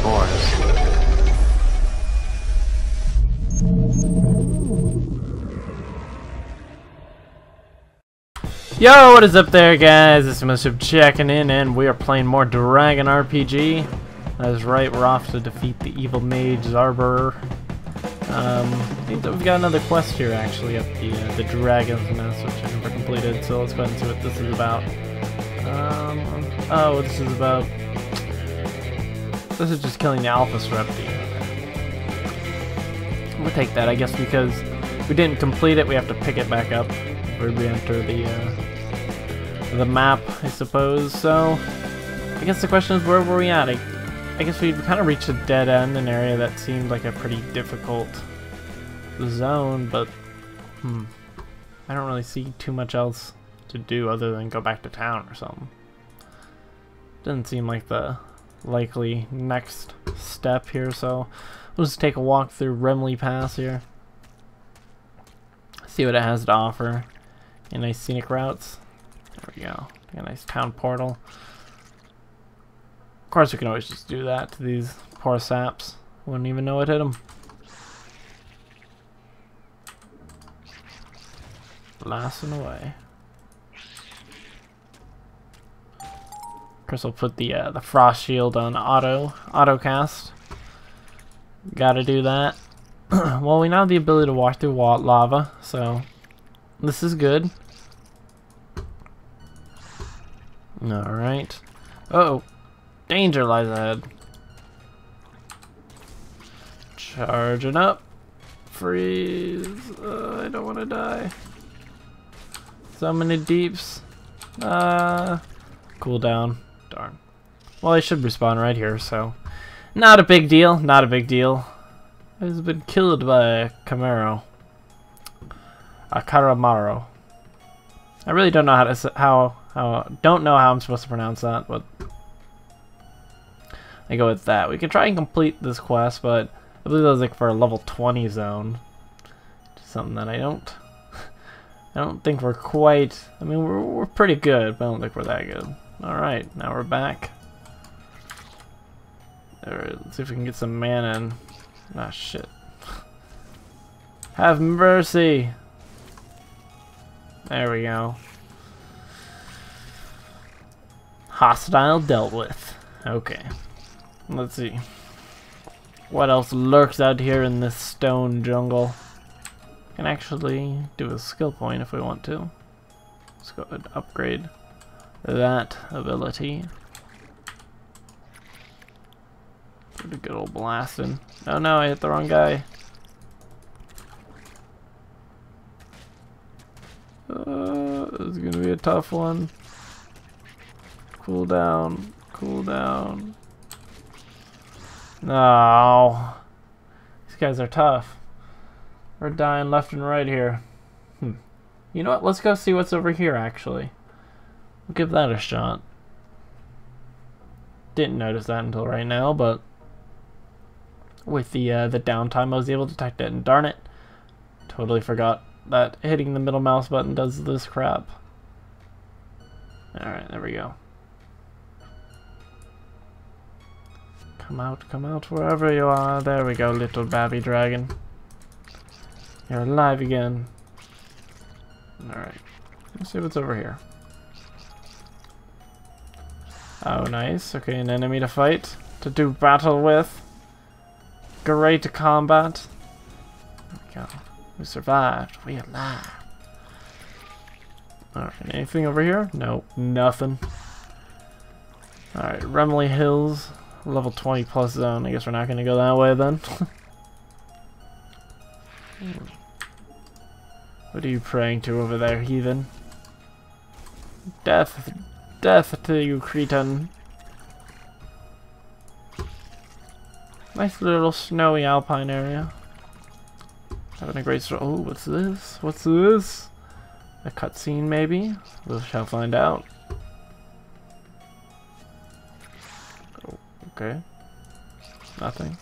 spores. Yo, what is up there, guys? This is Mr. checking in, and we are playing more Dragon RPG. That is right, we're off to defeat the evil mage Zarber. I think that we've got another quest here, actually, up the Dragon's Nest, which I never completed, so let's go ahead and see what this is about. Oh, this is about... This is just killing the Alpha Strepti. We'll take that, I guess, because we didn't complete it, we have to pick it back up where we enter the map, I suppose. So I guess the question is, where were we at? I guess we've kind of reached a dead end, an area that seemed like a pretty difficult zone, but I don't really see too much else to do other than go back to town or something. Doesn't seem like the likely next step here, so we'll just take a walk through Remley Pass here, see what it has to offer. And nice scenic routes. There we go. A nice town portal. Of course, we can always just do that to these poor saps. Wouldn't even know it hit them. Blasting away. Of course, I'll put the frost shield on auto cast. Gotta do that. Well, we now have the ability to walk through lava, so this is good. Alright. Uh-oh. Danger lies ahead. Charging up. Freeze. I don't want to die. So many deeps. Cool down. Darn. Well, I should respawn right here, so... Not a big deal. Not a big deal. He's been killed by a Camaro. A Caramaro. I really don't know don't know how I'm supposed to pronounce that, but I go with that. We can try and complete this quest, but I believe that was like for a level 20 zone. Something that I don't think we're quite. I mean, we're pretty good, but I don't think we're that good. All right, now we're back. Alright, let's see if we can get some mana in. Ah, shit. Have mercy. There we go. Hostile dealt with. Okay. Let's see. What else lurks out here in this stone jungle? Can actually do a skill point if we want to. Let's go ahead and upgrade that ability. Pretty good old blasting. Oh no, I hit the wrong guy. This is gonna be a tough one. Cool down. Cool down. No. These guys are tough. We're dying left and right here. You know what? Let's go see what's over here, actually. We'll give that a shot. Didn't notice that until right now, but with the downtime I was able to detect it, and darn it. Totally forgot that hitting the middle mouse button does this crap. Alright, there we go. Come out, wherever you are. There we go, little babby dragon. You're alive again. Alright, let's see what's over here. Oh, nice. Okay, an enemy to fight, to do battle with. Great combat. There we go. We survived. We alive. Alright, anything over here? Nope, nothing. Alright, Remley Hills. Level 20 plus zone. I guess we're not going to go that way then. What are you praying to over there, heathen? Death. Death to you, cretin. Nice little snowy alpine area. Having a great oh, what's this? What's this? A cutscene, maybe? We shall find out. Oh, okay. Nothing.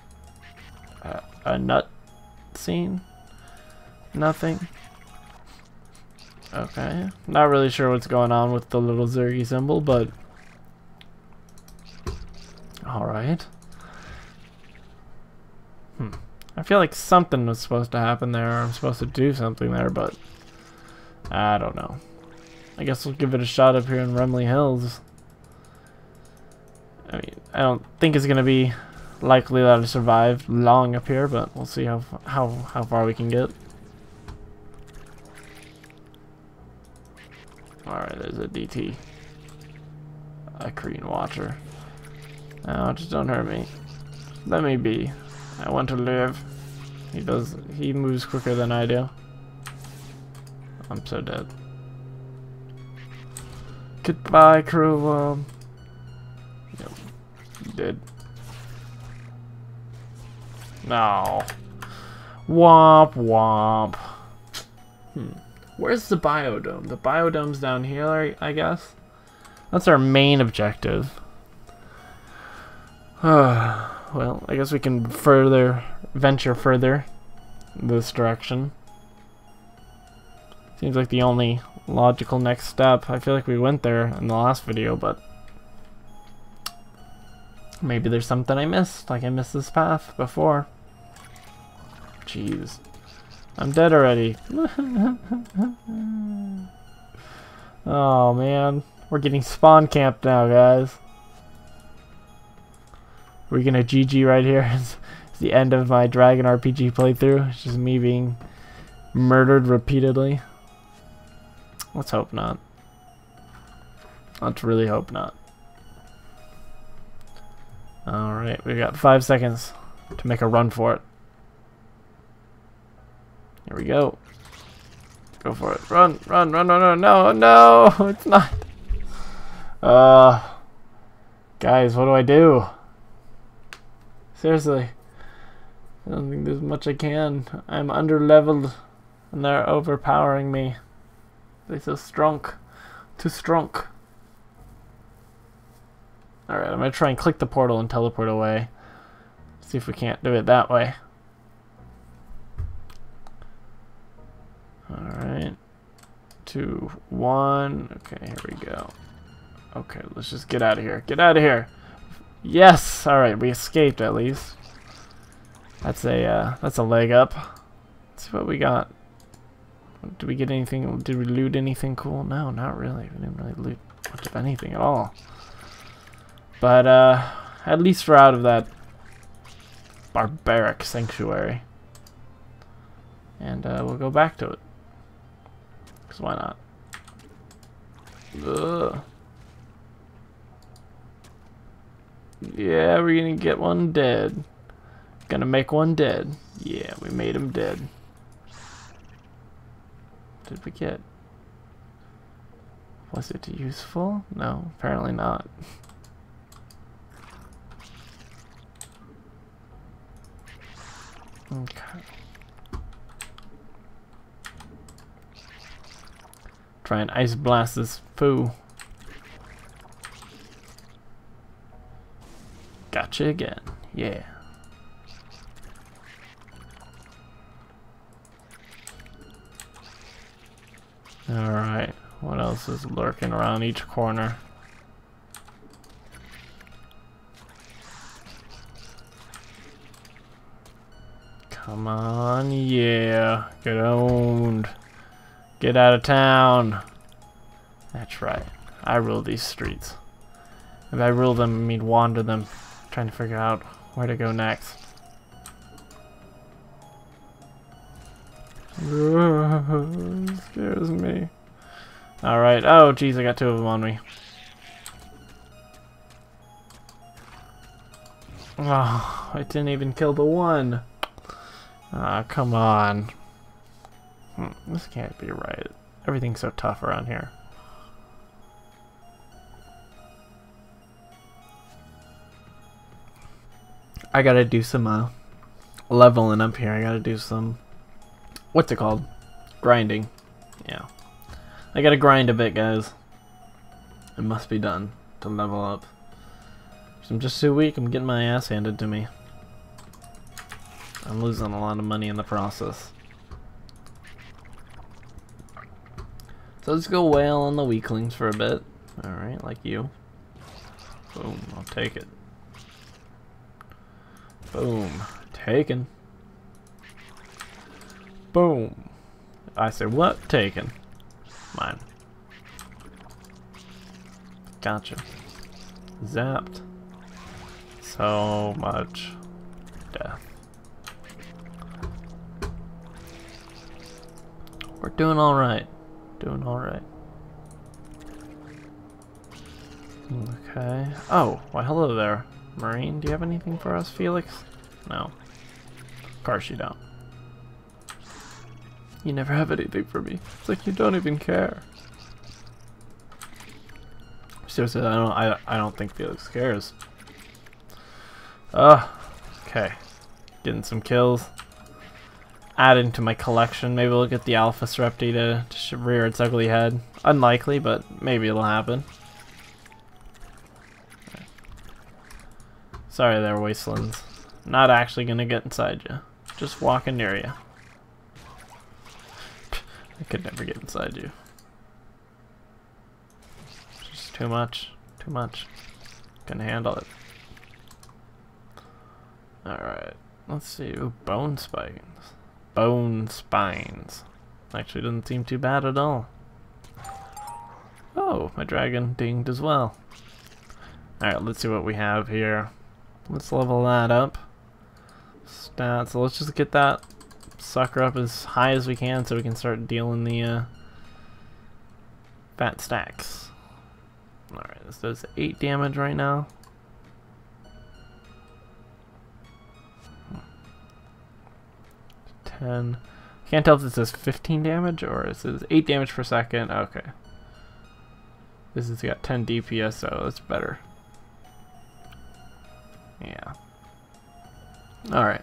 A nut scene? Nothing. Okay. Not really sure what's going on with the little Zergy symbol, but... Alright. I feel like something was supposed to happen there, or I'm supposed to do something there, but I don't know. I guess we'll give it a shot up here in Remley Hills. I mean, I don't think it's gonna be likely that I survive long up here, but we'll see how far we can get. Alright, there's a DT. A Korean Watcher. Oh, just don't hurt me. Let me be. I want to live. He moves quicker than I do. I'm so dead. Goodbye, crew. Yep. Dead. No. Womp womp. Where's the biodome? The biodome's down here, I guess. That's our main objective. Well, I guess we can venture further in this direction. Seems like the only logical next step. I feel like we went there in the last video, but maybe there's something I missed. Like I missed this path before. Jeez. I'm dead already. Oh man. We're getting spawn camped now, guys. We're gonna GG right here. It's the end of my Dragon RPG playthrough. It's just me being murdered repeatedly. Let's hope not. Let's really hope not. Alright, we got 5 seconds to make a run for it. Here we go. Go for it. Run, run, run, run, run. No, no, it's not. Guys, what do I do? Seriously. I don't think there's much I can. I'm under-leveled and they're overpowering me. They're so strong. Too strong. Alright, I'm gonna try and click the portal and teleport away. See if we can't do it that way. Alright. 2, 1. Okay, here we go. Okay, let's just get out of here. Get out of here! Yes! Alright, we escaped at least. That's a leg up. Let's see what we got. Did we get anything? Did we loot anything cool? No, not really. We didn't really loot much of anything at all. But at least we're out of that barbaric sanctuary. And we'll go back to it. Because why not? Ugh. Yeah, we're gonna get one dead. Gonna make one dead. Yeah, we made him dead. What did we get? Was it useful? No, apparently not. Okay. Try and ice blast this poo. Gotcha again. Yeah. Alright. What else is lurking around each corner? Come on, yeah. Get owned. Get out of town. That's right. I rule these streets. If I rule them, I mean wander them. Trying to figure out where to go next. Scares me. Alright. Oh, geez, I got 2 of them on me. Oh, I didn't even kill the one. Ah, come on. This can't be right. Everything's so tough around here. I gotta do some leveling up here. I gotta do some, what's it called? Grinding. Yeah. I gotta grind a bit, guys. It must be done to level up. So I'm just so weak, I'm getting my ass handed to me. I'm losing a lot of money in the process. So let's go wail on the weaklings for a bit. Alright, like you. Boom, I'll take it. Boom. Taken. Boom. I say what? Taken. Mine. Gotcha. Zapped. So much death. We're doing alright. Doing alright. Okay. Oh, why hello there. Marine, do you have anything for us, Felix? No. Of course you don't. You never have anything for me. It's like you don't even care. Seriously, I don't think Felix cares. Okay. Getting some kills. Adding to my collection. Maybe we'll get the Alpha Srepti to rear its ugly head. Unlikely, but maybe it'll happen. Sorry there, Wastelands. Not actually gonna get inside you. Just walking near you. I could never get inside you. Just too much. Too much. Can handle it. Alright. Let's see. Ooh, bone spines. Bone spines. Actually doesn't seem too bad at all. Oh, my dragon dinged as well. Alright, let's see what we have here. Let's level that up. Stats. So let's just get that sucker up as high as we can so we can start dealing the fat stacks. Alright, this does 8 damage right now. 10. Can't tell if it says 15 damage or it says 8 damage per second. Okay. This has got 10 DPS, so it's better. Yeah. Alright.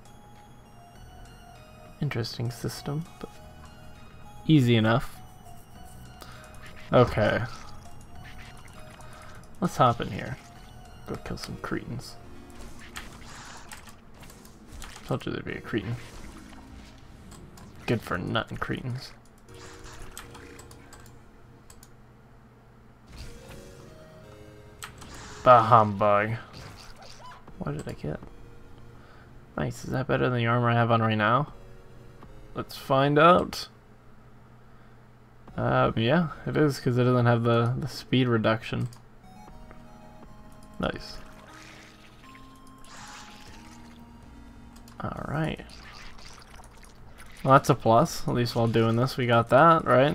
Interesting system, but easy enough. Okay. Let's hop in here. Go kill some cretins. Told you there'd be a cretin. Good for nutting cretins. Bah humbug. What did I get? Nice, is that better than the armor I have on right now? Let's find out. Yeah, it is, because it doesn't have the speed reduction. Nice. Alright. Well, that's a plus. At least while doing this, we got that, right?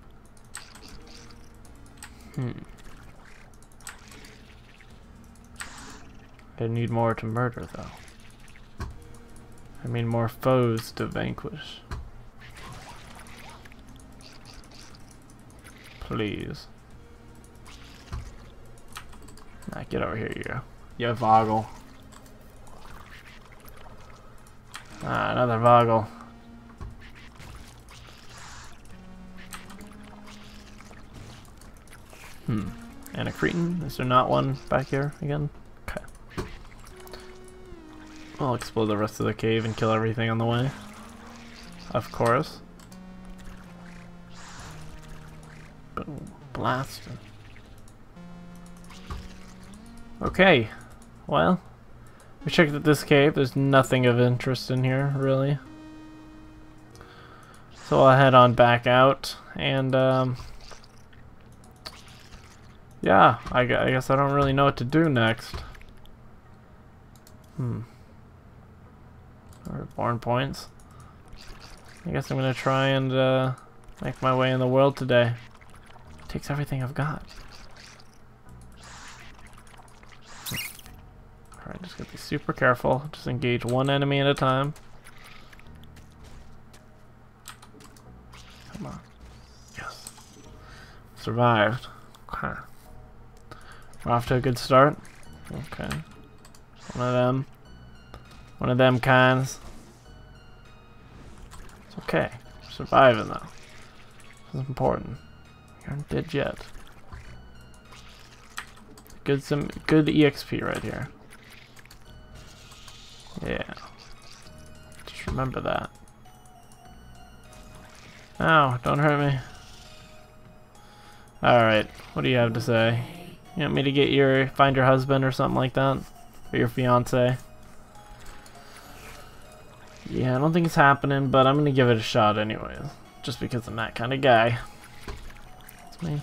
I need more to murder, though. I mean more foes to vanquish. Please. Nah, get over here, you Voggle. Ah, another Voggle. And a cretin? Is there not one back here again? Okay. I'll explode the rest of the cave and kill everything on the way. Of course. Boom. Blast. Okay. Well, we checked out this cave. There's nothing of interest in here, really. So I'll head on back out and, yeah, I guess I don't really know what to do next. Reborn points. I guess I'm gonna try and make my way in the world today. It takes everything I've got. Alright, just gotta be super careful. Just engage one enemy at a time. Come on. Yes. Survived. Okay. We're off to a good start. Okay. One of them. One of them kinds. It's okay. We're surviving though. This is important. You aren't dead yet. Some good EXP right here. Yeah. Just remember that. Ow, don't hurt me. Alright, what do you have to say? You want me to find your husband or something like that? Or your fiance? Yeah, I don't think it's happening, but I'm gonna give it a shot anyways. Just because I'm that kind of guy. That's me.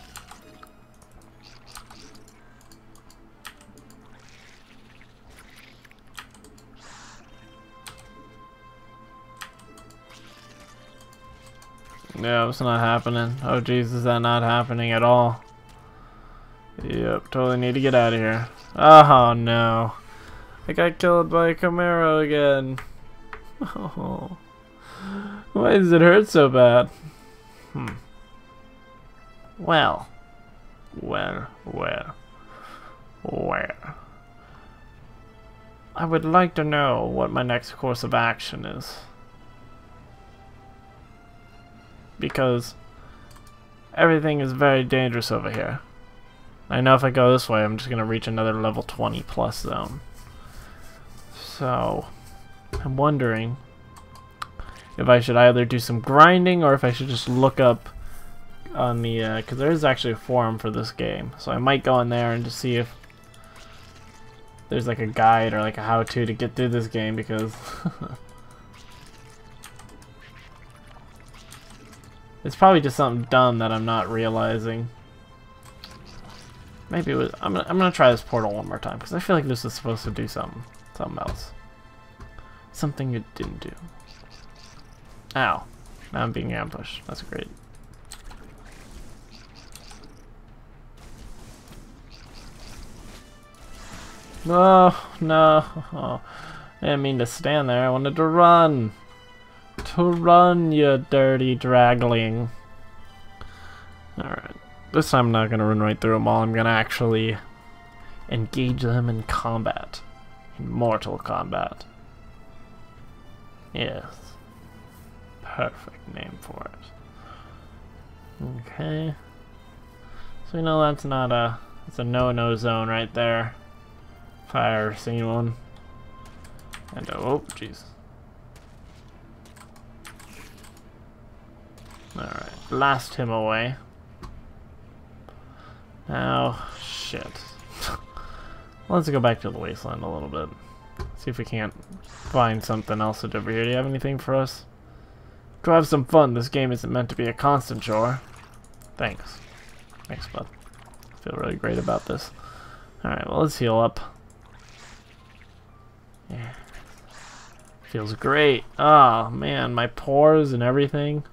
No, it's not happening. Oh jeez, is that not happening at all? Yep, totally need to get out of here. Oh no. I got killed by a Camaro again. Oh. Why does it hurt so bad? Well. Where? I would like to know what my next course of action is. Because everything is very dangerous over here. I know if I go this way, I'm just going to reach another level 20 plus zone. So, I'm wondering if I should either do some grinding or if I should just look up on the, because there is actually a forum for this game. So I might go in there and just see if there's like a guide or like a how-to to get through this game, because it's probably just something dumb that I'm not realizing. Maybe it was. I'm gonna try this portal one more time because I feel like this is supposed to do something else. Something it didn't do. Ow! Now I'm being ambushed. That's great. Oh no! Oh, I didn't mean to stand there. I wanted to run. To run, you dirty dragling. Alright. This time I'm not going to run right through them all. I'm going to actually engage them in combat. In mortal combat. Yes. Perfect name for it. Okay. So we know that's not a... It's a no-no zone right there. If I ever seen one. And oh, jeez. Alright, blast him away. Now, shit. Let's go back to the wasteland a little bit. See if we can't find something else over here. Do you have anything for us? Go have some fun. This game isn't meant to be a constant chore. Thanks. Thanks, bud. I feel really great about this. Alright, well, let's heal up. Yeah. Feels great. Oh, man, my pores and everything.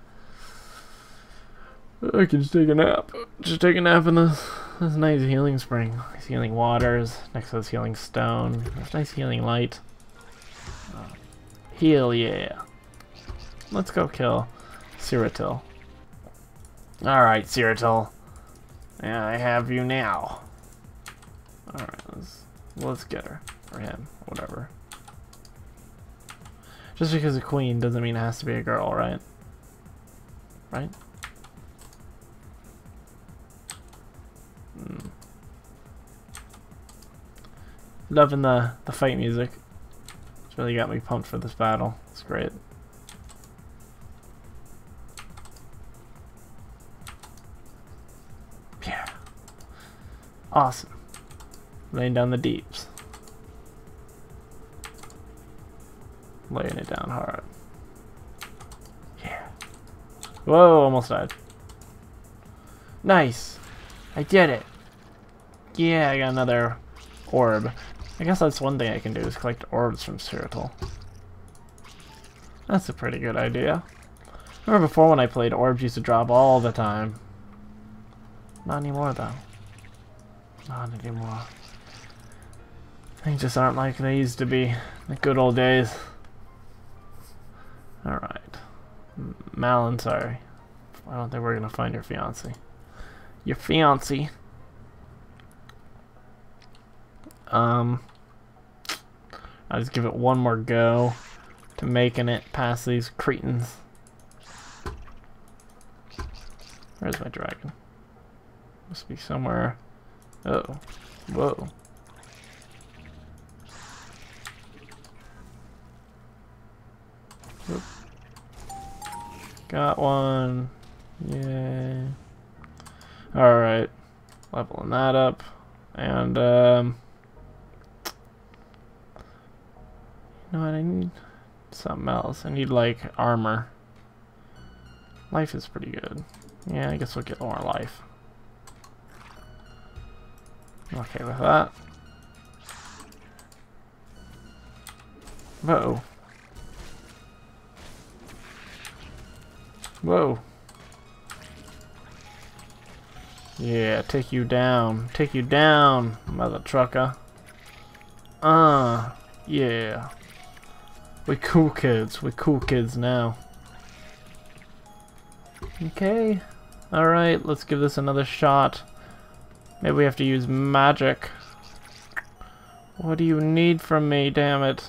I can just take a nap. Just take a nap in this nice healing spring. Nice healing waters. Next to this healing stone. There's nice healing light. Heal, yeah. Let's go kill Cyrodiil. Alright, Cyrodiil. Yeah, I have you now. Alright, let's get her. Or him. Whatever. Just because a queen doesn't mean it has to be a girl, right? Right? Loving the fight music. It's really got me pumped for this battle. It's great. Yeah. Awesome. Laying down the deeps. Laying it down hard. Yeah. Whoa, almost died. Nice. I did it. Yeah, I got another orb. I guess that's one thing I can do is collect orbs from Cyrodiil. That's a pretty good idea. I remember before when I played, orbs used to drop all the time. Not anymore though. Not anymore. Things just aren't like they used to be in the good old days. Alright. Malin, sorry. I don't think we're gonna find your fiancé. Your fiancé. I'll just give it one more go to making it past these cretins. Where's my dragon? Must be somewhere. Oh, whoa. Whoop. Got one. Yay. Alright. Leveling that up. And, you know what, I need something else. I need like armor. Life is pretty good. Yeah, I guess we'll get more life. Okay with that. Whoa. Whoa. Yeah, take you down. Take you down, mother trucker. Yeah. We cool kids. We cool kids now. Okay. Alright, let's give this another shot. Maybe we have to use magic. What do you need from me, damn it?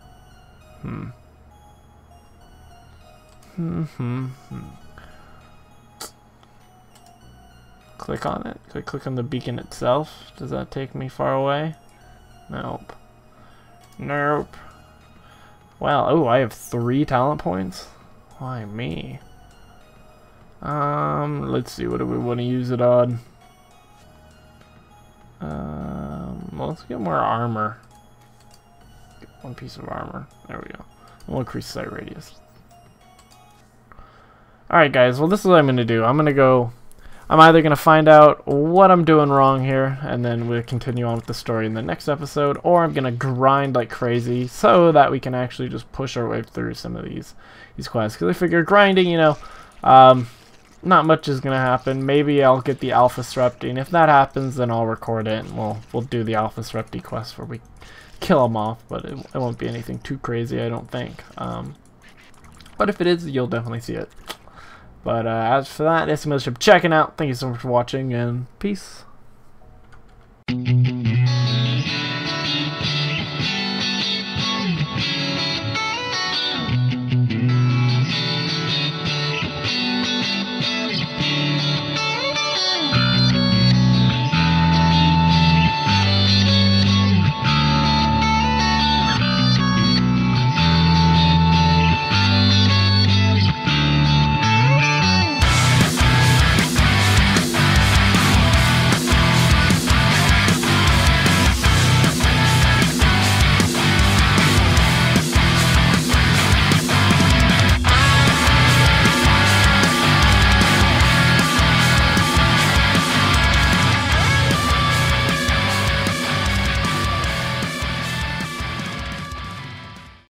Click on it. Could I click on the beacon itself? Does that take me far away? Nope. Nope. Wow, oh, I have 3 talent points? Why me? Let's see, what do we want to use it on? Let's get more armor. Get 1 piece of armor. There we go. We'll increase sight radius. Alright guys, well this is what I'm going to do. I'm either going to find out what I'm doing wrong here, and then we'll continue on with the story in the next episode, or I'm going to grind like crazy so that we can actually just push our way through some of these quests. Because I figure grinding, you know, not much is going to happen. Maybe I'll get the Alpha Strepti, and if that happens, then I'll record it, and we'll do the Alpha Strepti quest where we kill them off, but it won't be anything too crazy, I don't think. But if it is, you'll definitely see it. But as for that, it's Mothership checking out. Thank you so much for watching, and peace.